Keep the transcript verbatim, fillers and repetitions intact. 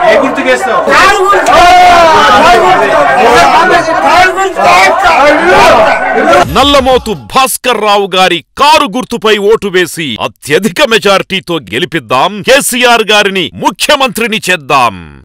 నల్లమోతు భాస్కర్ రావు గారి కారు గుర్తుపై ఓటు వేసి అత్యధిక మెజారిటీతో గెలిపిద్దాం. కేసీఆర్ గారిని ముఖ్యమంత్రిని చేద్దాం.